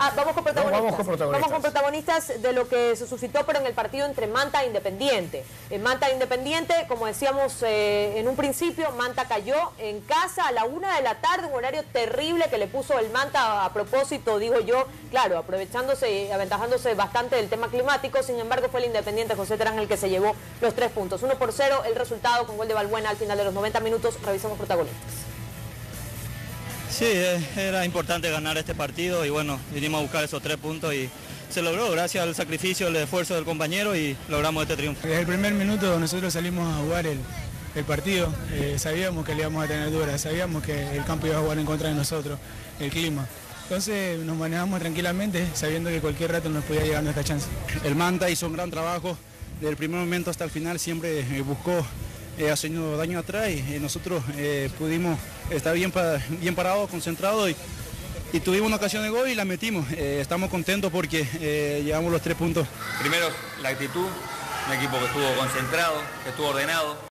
Vamos con protagonistas. Vamos con protagonistas de lo que se suscitó, pero en el partido entre Manta e Independiente. En Manta e Independiente, como decíamos en un principio, Manta cayó en casa a la 1 de la tarde, un horario terrible que le puso el Manta a propósito, digo yo, claro, aprovechándose, aventajándose bastante del tema climático. Sin embargo, fue el Independiente José Terán el que se llevó los 3 puntos. 1-0 el resultado con gol de Balbuena al final de los 90 minutos. Revisamos protagonistas. Sí, era importante ganar este partido y bueno, vinimos a buscar esos 3 puntos y se logró gracias al sacrificio, al esfuerzo del compañero y logramos este triunfo. Desde el primer minuto nosotros salimos a jugar el partido, sabíamos que le íbamos a tener dura, sabíamos que el campo iba a jugar en contra de nosotros, el clima. Entonces nos manejamos tranquilamente sabiendo que cualquier rato nos podía llegar nuestra chance. El Manta hizo un gran trabajo, desde el primer momento hasta el final siempre buscó haciendo daño atrás y nosotros pudimos estar bien parados, concentrados y tuvimos una ocasión de gol y la metimos. Estamos contentos porque llevamos los 3 puntos. Primero la actitud, un equipo que estuvo concentrado, que estuvo ordenado.